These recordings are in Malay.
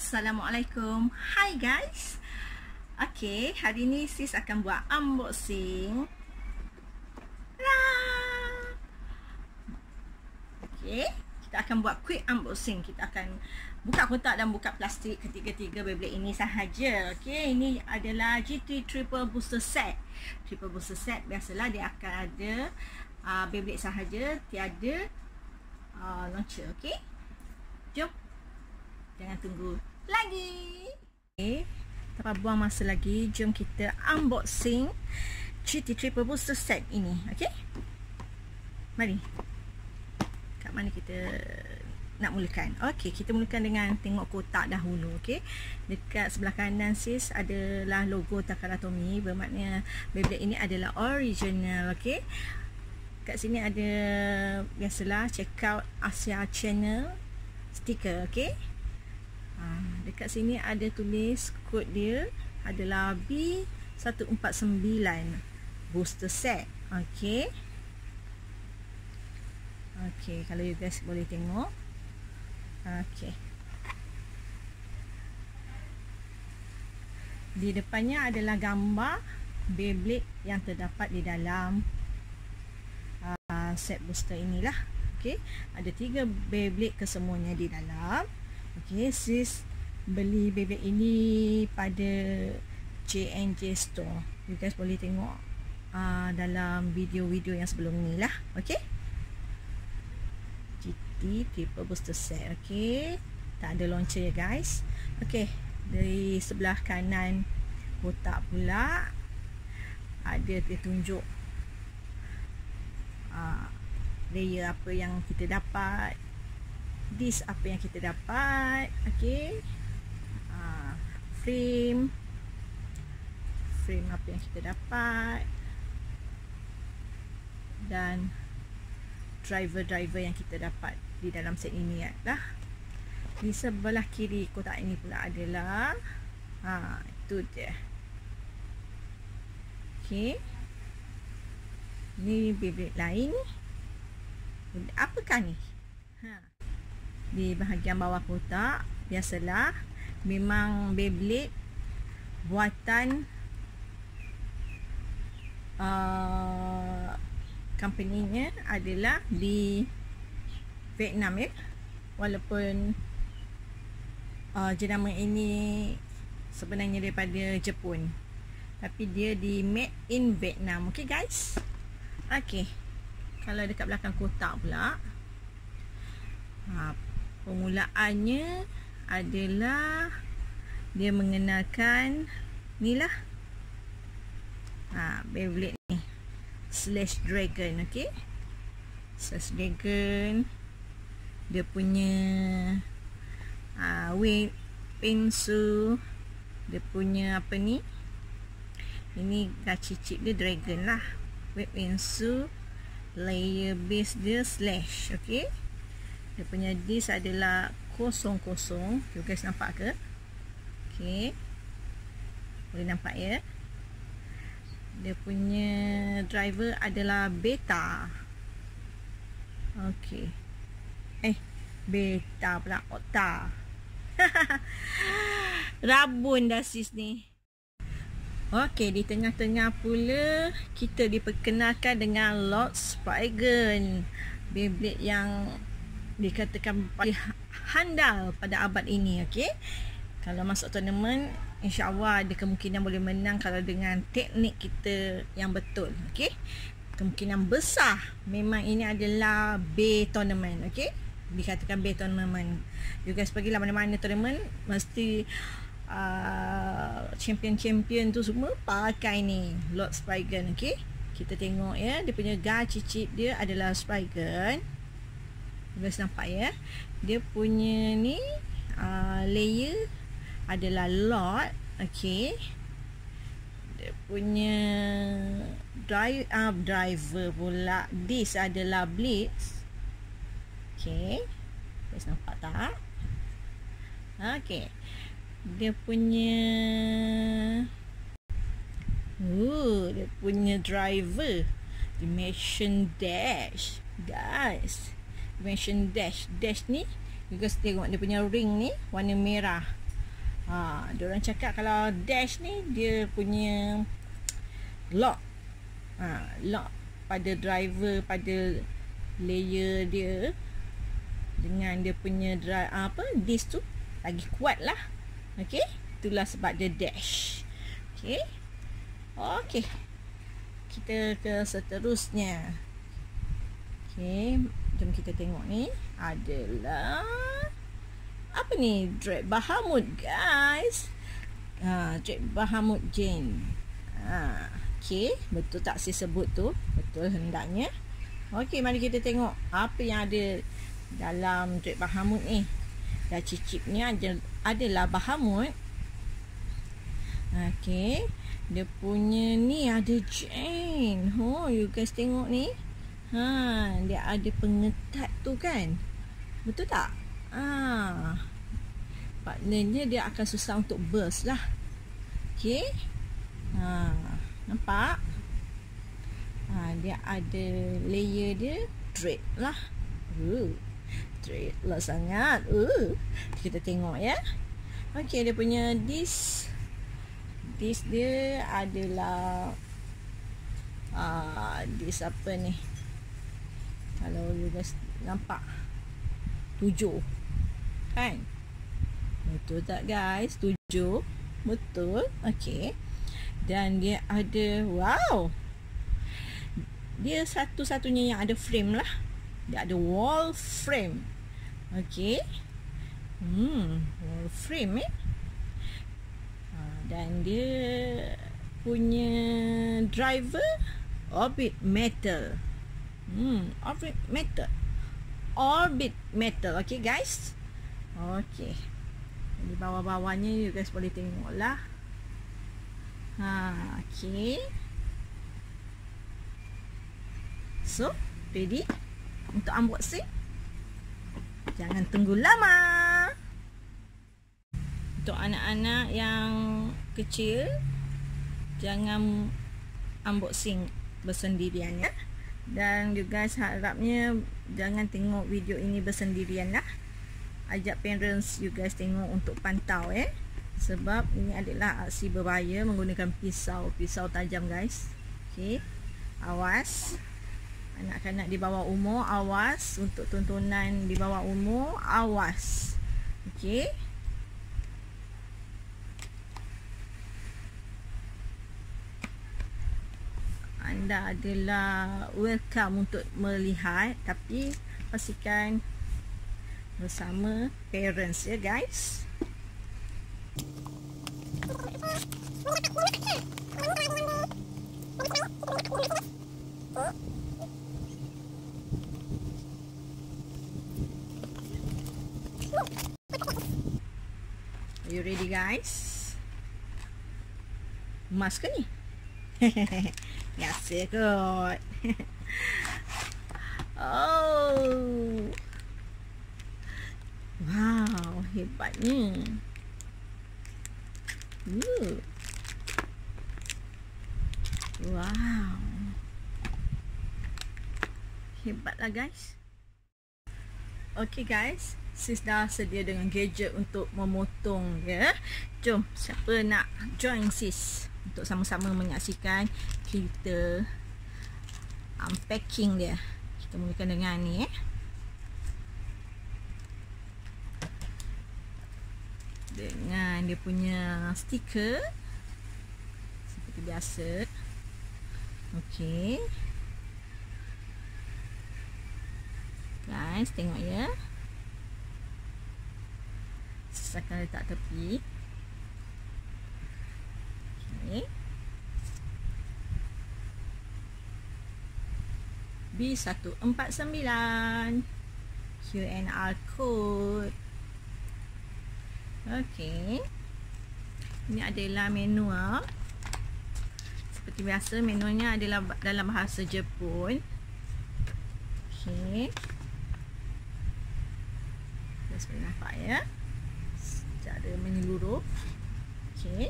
Assalamualaikum. Hi guys. Okay, hari ni sis akan buat unboxing. Okay, kita akan buat quick unboxing. Kita akan buka kotak dan buka plastik ketiga-tiga Beyblade ini sahaja. Okay, ini adalah GT Triple Booster Set. Triple Booster Set biasalah dia akan ada Beyblade sahaja, tiada launcher. Okay, jom. Jangan tunggu lagi. Okay, tanpa buang masa lagi, jom kita unboxing GT Triple Booster Set ini. Okay, mari. Kat mana kita nak mulakan? Okay, kita mulakan dengan tengok kotak dahulu. Okay, dekat sebelah kanan sis adalah logo Takara Tomy, bermakna Beyblade ini adalah original. Okay, kat sini ada biasalah check out Asia Channel stiker. Okay, dekat sini ada tulis kod dia adalah B149 booster set. Okay, okay, kalau you guys boleh tengok. Okay, di depannya adalah gambar Beyblade yang terdapat di dalam set booster inilah. Okay, ada 3 Beyblade kesemuanya di dalam. Okay, sis beli Beyblade ini pada J&J Store. You guys boleh tengok dalam video-video yang sebelum ni lah. Okay, GT Triple Booster Set. Okay, tak ada launcher ya guys. Okay, dari sebelah kanan kotak pula ada dia tunjuk layer apa yang kita dapat, disk apa yang kita dapat. Okay, frame apa yang kita dapat, dan driver yang kita dapat di dalam set ini lah. Di sebelah kiri kotak ini pula adalah itu dia. Okay, ni Beyblade lain. Apakah ni? Di bahagian bawah kotak biasalah memang Beyblade buatan company-nya adalah di Vietnam ya, walaupun jenama ini sebenarnya daripada Jepun, tapi dia di made in Vietnam. Okay guys. Okay, kalau dekat belakang kotak pula, permulaannya adalah dia mengenalkan ni lah, Beyblade ni Slash Dragon. Okay, Slash Dragon, dia punya weight pinsu, dia punya apa ni, ini gachi chip dia Dragon lah, weight pinsu, layer base dia Slash. Okay, dia punya disk adalah 00. You guys nampak ke? Okay, boleh nampak ya. Dia punya driver adalah beta. Okay, beta pula, okta. Rabun dah sis ni. Okay, di tengah-tengah pula kita diperkenalkan dengan Lord Spriggan, Beyblade yang dikatakan paling handal pada abad ini. Okay, kalau masuk tournament, insya-Allah ada kemungkinan boleh menang kalau dengan teknik kita yang betul. Okay, kemungkinan besar memang ini adalah B tournament. Okay, dikatakan B tournament. You guys pergilah mana-mana tournament, mesti champion tu semua pakai ni Lord Spriggan. Okay, kita tengok ya, dia punya gachi chip dia adalah Spriggan. You guys nampak ya, dia punya ni layer adalah Lord. Okay, dia punya driver pula, disk adalah Blitz. Okay, guys nampak tak? Okay, dia punya dia punya driver Dimension Dash guys. Dimension Dash ni You guys tengok dia punya ring ni warna merah. Diorang cakap kalau dash ni dia punya lock. Lock pada driver, pada layer dia dengan dia punya disc tu lagi kuat lah. Okey, itulah sebab dia dash. Okey, kita ke seterusnya. Okey, jom kita tengok ni adalah apa ni? Dread Bahamut, guys. Dread Bahamut Jane. Okey, betul tak saya sebut tu? Betul hendaknya. Okey, mari kita tengok apa yang ada dalam Dread Bahamut ni. Dan cicipnya adalah Bahamut. Okey, dia punya ni ada Jane. You guys tengok ni. Dia ada pengetat tu kan? Betul tak? Maknanya dia akan susah untuk burst lah. Okey. Nampak? Dia ada layer dia dread lah. Dread lah sangat. Kita tengok ya. Okey, dia punya disc dia adalah disc apa ni? Kalau you guys nampak 7 kan? Betul tak guys? 7. Betul. Okey. Dan dia ada, wow, dia satu-satunya yang ada frame lah. Dia ada wall frame. Okey. Wall frame dan dia punya driver orbit metal. Orbit metal. Okey guys. Okey. Di bawah-bawahnya you guys boleh tengok lah. Okey. So, ready untuk unboxing? Jangan tunggu lama. Untuk anak-anak yang kecil, jangan unboxing bersendirian ya. Dan you guys harapnya jangan tengok video ini bersendirian lah. Ajak parents you guys tengok untuk pantau sebab ini adalah aksi berbahaya menggunakan pisau tajam guys. Okey, awas. Anak-anak di bawah umur awas. Untuk tontonan di bawah umur awas. Okey. Anda adalah welcome untuk melihat, tapi pastikan bersama parents ya guys. Are you ready guys? Emas ke ni? Biasa kot. Oh, wow, hebatnya. Wow, hebatlah guys. Okay guys, sis dah sedia dengan gadget untuk memotong ya. Jom, siapa nak join sis untuk sama-sama menyaksikan kita unpacking dia. Kita mulakan dengan ni dengan dia punya stiker seperti biasa. Okey guys, tengok ya. Saya akan letak tepi. Okey, B149 QNR code. Okey, ini adalah manual. Seperti biasa, manualnya adalah dalam bahasa Jepun. Okey, kita boleh nampak ya secara menyeluruh. Okey,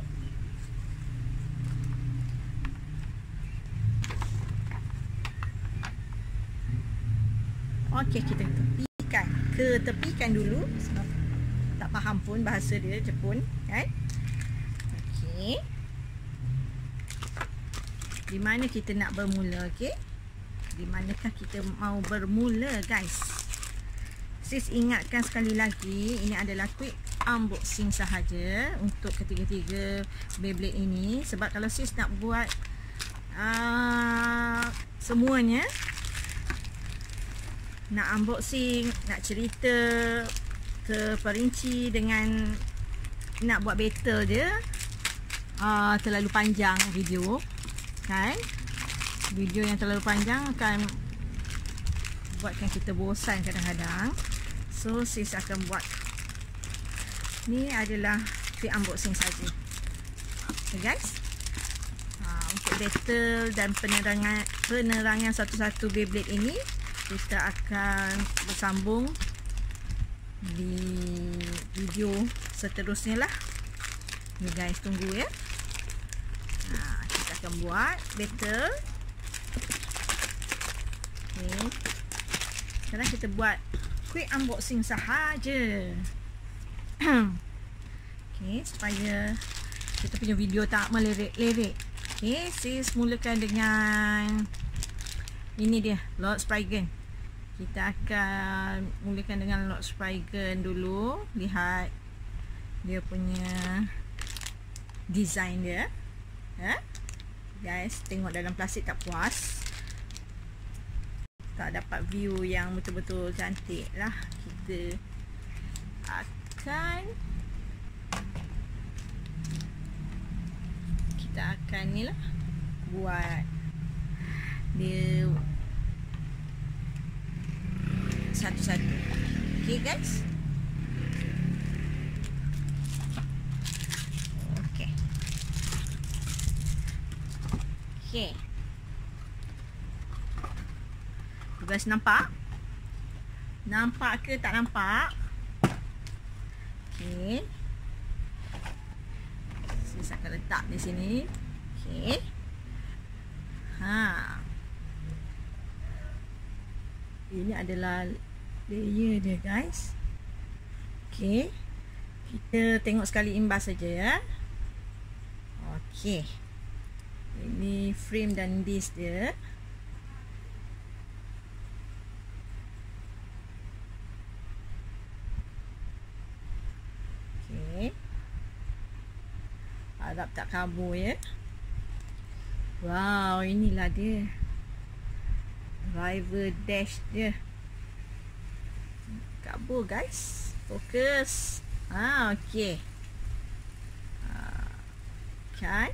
okey, kita tepikan dulu sebab tak tak faham pun bahasa dia Jepun kan. Okey, di mana kita nak bermula? Okey, di manakah kita mau bermula guys? Sis ingatkan sekali lagi, ini adalah quick unboxing sahaja untuk ketiga-tiga Beyblade ini. Sebab kalau sis nak buat semuanya, nak unboxing, nak cerita terperinci dengan nak buat battle dia, terlalu panjang video kan. Video yang terlalu panjang akan buatkan kita bosan kadang-kadang. So sis akan buat ni adalah quick unboxing saja. Okay guys, untuk battle dan penerangan satu-satu Beyblade ini kita akan bersambung di video seterusnya lah. Ni guys, tunggu ya. Kita akan buat battle. Okay, sekarang kita buat quick unboxing sahaja. Okay, supaya kita punya video tak melirik-lirik. Okay, sis mulakan dengan ini dia, Lord Spriggan. Kita akan mulakan dengan Lord Spriggan dulu. Lihat dia punya design dia. Guys, tengok dalam plastik tak puas, tak dapat view yang betul-betul cantik lah. Kita akan ni lah, buat dia satu-satu. Okay guys, okay. Guys, nampak ke tak nampak? Okay, saya akan letak di sini. Okay, ini adalah layer dia guys. Okay, kita tengok sekali imbas saja ya. Okay, ini frame dan disc dia. Okay, harap tak kabur ya. Wow, inilah dia driver dash dia. Kabur guys, fokus. Okay, kan.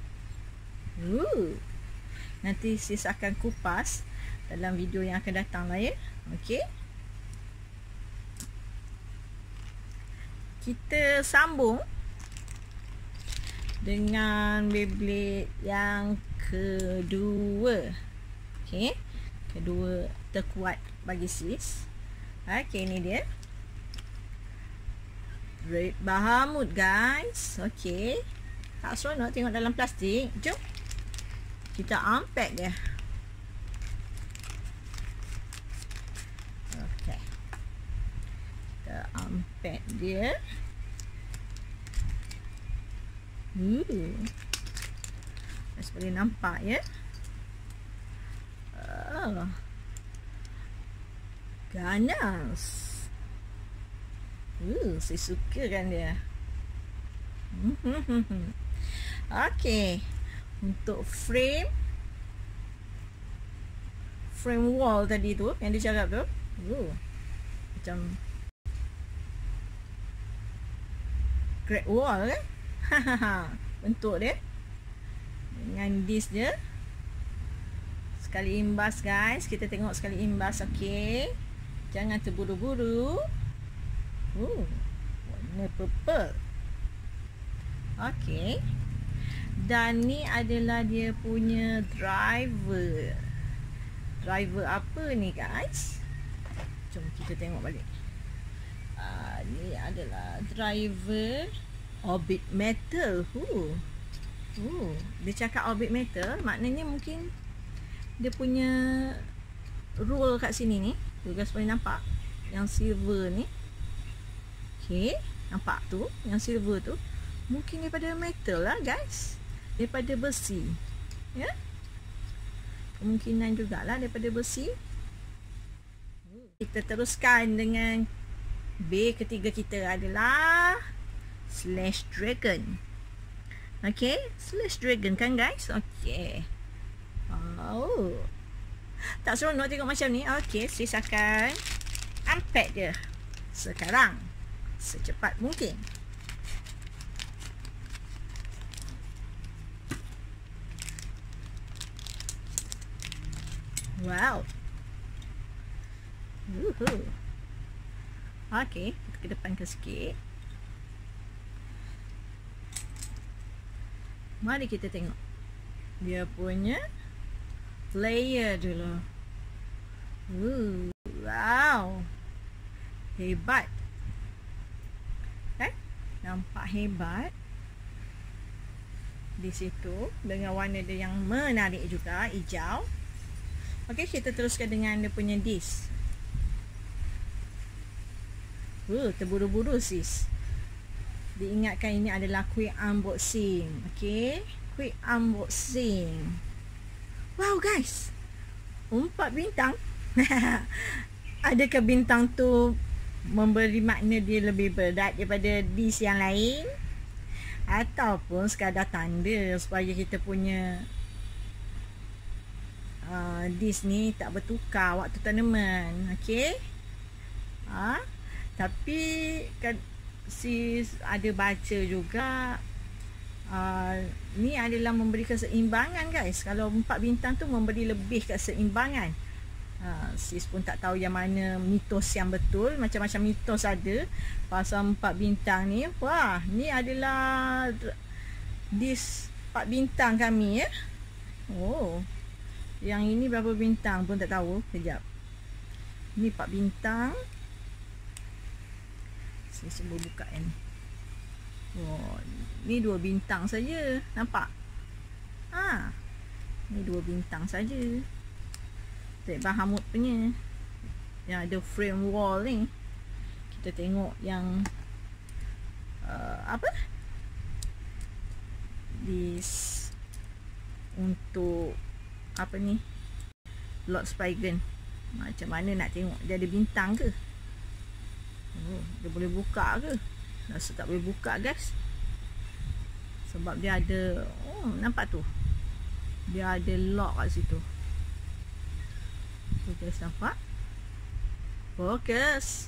Nanti sis akan kupas dalam video yang akan datang lah ya. Okay, kita sambung dengan Beyblade yang kedua. Okay, kedua terkuat bagi sis. Okay, ini dia Red Bahamut guys. Okay, tak seronok tengok dalam plastik. Jom kita unpack dia. Okay, kita unpack dia. Boleh nampak ya. Ganas. Saya suka kan dia. Okay, untuk frame wall tadi tu yang dia cakap tu, macam Great Wall kan. Bentuk dia dengan disc dia. Sekali imbas guys, kita tengok sekali imbas. Okay, jangan terburu-buru. Warna purple. Okay, dan ni adalah dia punya driver. Driver apa ni guys? Jom kita tengok balik. Ni adalah driver Orbit Metal. Dia cakap Orbit Metal, maknanya mungkin dia punya roll kat sini ni. Tu guys boleh nampak yang silver ni. Okay, Nampak tu, yang silver tu mungkin daripada metal lah guys, daripada besi ya, kemungkinan jugalah daripada besi. Kita teruskan dengan B ketiga kita adalah Slash Dragon. Okay, Slash Dragon kan guys. Okay. Oh, tak seronok tengok macam ni. Okay, sis akan unpack dia sekarang secepat mungkin. Wow. Okay, kita ke depan ke sikit. Mari kita tengok dia punya player dulu. Wow, hebat kan? Nampak hebat di situ dengan warna dia yang menarik juga, hijau. Okey, kita teruskan dengan dia punya disc. Terburu-buru sis. Diingatkan ini adalah quick unboxing. Okey, quick unboxing. Wow guys, 4 bintang. Adakah bintang tu memberi makna dia lebih berat daripada disc yang lain, ataupun sekadar tanda supaya kita punya disc ni tak bertukar waktu tournament. Okey, tapi kan sis ada baca juga ni adalah memberi keseimbangan guys. Kalau 4 bintang tu memberi lebih keseimbangan. Sis pun tak tahu yang mana mitos yang betul. Macam-macam mitos ada pasal 4 bintang ni. Wah, ni adalah disc 4 bintang kami ya. Oh, yang ini berapa bintang pun tak tahu. Kejap, ni 4 bintang. Saya cuba buka ni. Oh, ni 2 bintang saja. Nampak? Ni 2 bintang saja. Tengok Hamut punya yang ada frame wall ni. Kita tengok yang apa? This untuk apa ni? Lord Spygen. Macam mana nak tengok dia ada bintang ke? Dia boleh buka ke? Rasa tak boleh buka guys, sebab dia ada, nampak tu, dia ada lock kat situ. Tu guys, nampak? Fokus.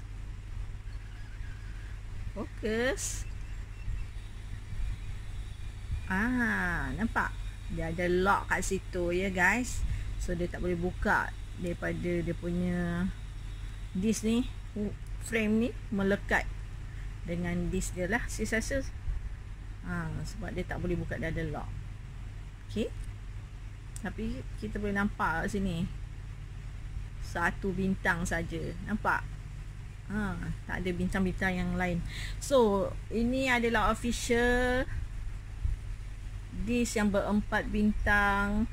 Nampak? Dia ada lock kat situ ya guys. So dia tak boleh buka daripada dia punya disc ni, frame ni melekat dengan disc dia lah. Saya rasa sebab dia tak boleh buka, dia ada lock. Okay, tapi kita boleh nampak kat sini 1 bintang saja. Nampak? Tak ada bintang-bintang yang lain. So ini adalah official disc yang ber-4 bintang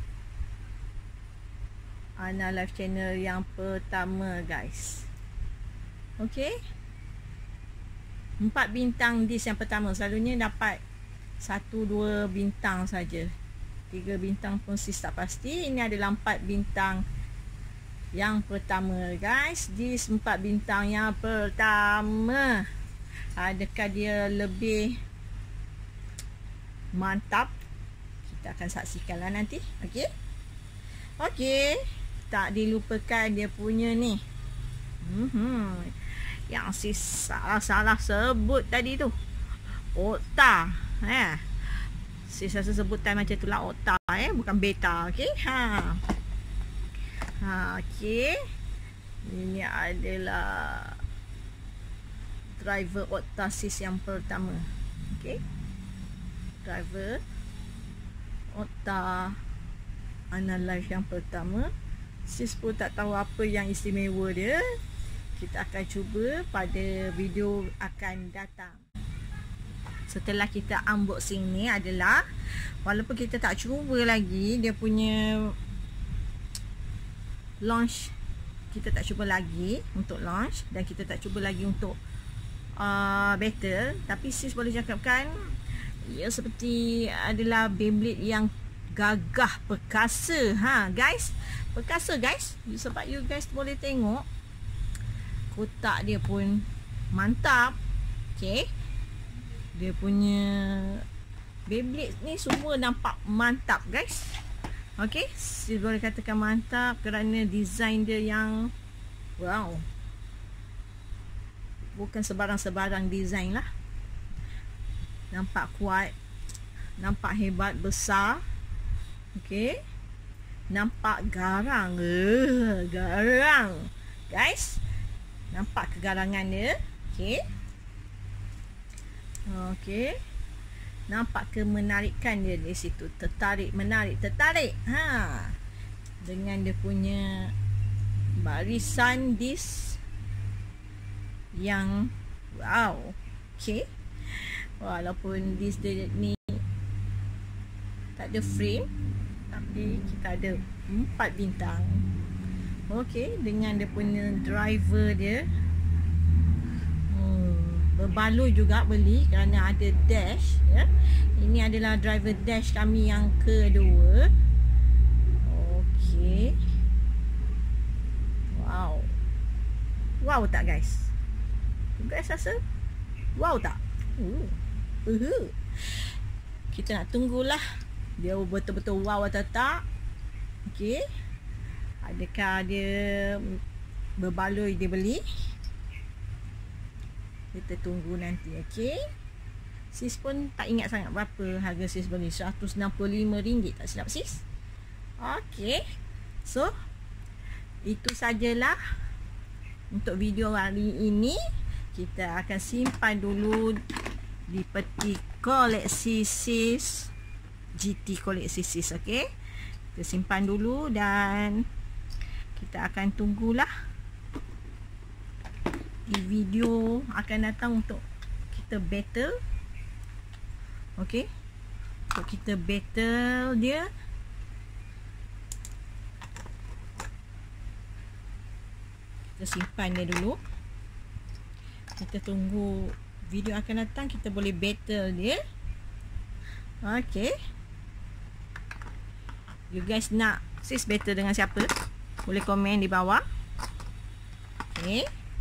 Ana Live Channel yang pertama guys. Okay, 4 bintang disc yang pertama. Selalunya dapat 1-2 bintang saja. 3 bintang pun sis tak pasti. Ini adalah 4 bintang yang pertama guys. Disc 4 bintang yang pertama. Adakah dia lebih mantap? Kita akan saksikanlah nanti. Okay, tak dilupakan dia punya ni, yang sis salah sebut tadi tu, Okta. Sis rasa sebutan macam tu lah, Okta bukan beta. Okay, okay, ini adalah driver Okta sis yang pertama. Okay, driver Okta Ana Live yang pertama. Sis pun tak tahu apa yang istimewa dia. Kita akan cuba pada video akan datang. Setelah kita unboxing ni adalah, walaupun kita tak cuba lagi dia punya launch, kita tak cuba lagi untuk launch, dan kita tak cuba lagi untuk better, tapi sis boleh cakapkan ia seperti adalah Beyblade yang gagah perkasa, guys. Perkasa guys, sebab you guys boleh tengok kotak dia pun mantap. Okay, dia punya Beyblade ni semua nampak mantap guys. Okay, sis boleh katakan mantap kerana design dia yang wow, bukan sebarang-sebarang design lah. Nampak kuat, nampak hebat, besar. Okay, nampak garang. Garang guys, nampak kegarangan dia. Okay, okay, nampak kemenarikan dia di situ. Tertarik, menarik, tertarik. Dengan dia punya barisan disk yang wow. Okay, walaupun disk dia ni tak ada frame, tapi kita ada 4 bintang. Okay, dengan dia punya driver dia berbaloi juga beli kerana ada dash, ya. Ini adalah driver dash kami yang kedua. Okay, wow, wow tak guys? You guys rasa wow tak? Kita nak tunggulah dia betul-betul wow atau tak. Okay, adakah dia berbaloi dia beli? Kita tunggu nanti. Okay, sis pun tak ingat sangat berapa harga sis beli. RM165 tak silap sis. Okay, so itu sajalah untuk video hari ini. Kita akan simpan dulu di peti koleksi sis, GT koleksi sis. Okay, kita simpan dulu dan kita akan tunggulah di video akan datang untuk kita battle. Okay, untuk kita battle dia. Kita simpan dia dulu. Kita tunggu video akan datang, kita boleh battle dia. Okay, you guys nak sis battle dengan siapa? Boleh komen di bawah. Okay,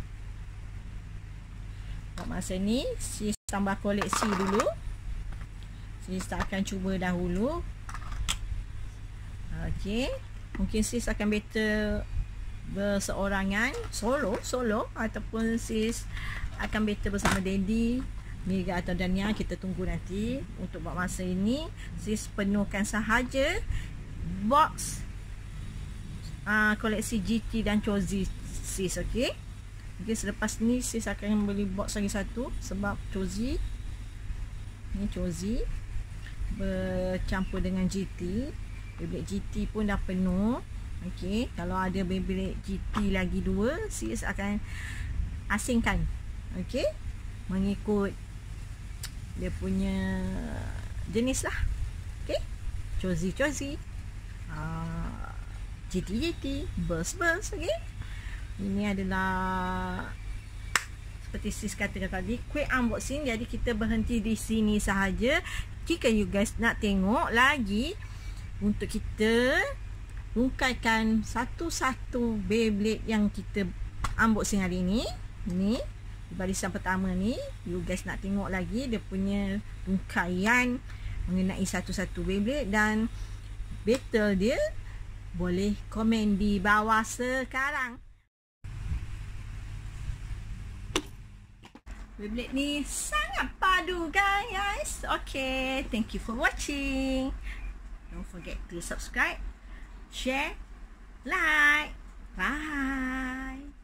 buat masa ni sis tambah koleksi dulu. Sis tak akan cuba dahulu. Okay, mungkin sis akan battle berseorangan, solo ataupun sis akan battle bersama Daddy, Mega atau Dania. Kita tunggu nanti. Untuk buat masa ini sis penuhkan sahaja box koleksi GT dan Chozi sis. Okay, okay, selepas ni sis akan beli box lagi satu sebab Chozi ni, Chozi bercampur dengan GT. Beyblade GT pun dah penuh. Okay, kalau ada Beyblade GT lagi 2, sis akan asingkan. Okay, mengikut dia punya jenis lah. Okay, Chozi GT Burst. Okay, ini adalah seperti sis katakan tadi, quick unboxing. Jadi kita berhenti di sini sahaja. Jika you guys nak tengok lagi untuk kita rungkaikan satu-satu Beyblade yang kita unboxing hari ni, ni barisan pertama ni, you guys nak tengok lagi dia punya rungkaian mengenai satu-satu Beyblade dan battle dia, boleh komen di bawah sekarang. Beyblade ni sangat padu guys. Okay, thank you for watching. Don't forget to subscribe, share, like. Bye.